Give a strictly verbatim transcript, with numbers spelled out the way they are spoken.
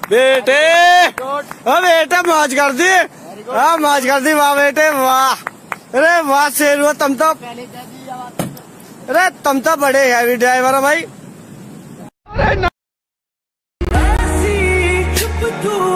बेटे हाँ बेटे मौज कर दी। हाँ मौज कर दी। वाह बेटे वाह। अरे वाह शेर हुआ तुम तो। अरे तुम तो बड़े हैवी ड्राइवर हो भाई। अरे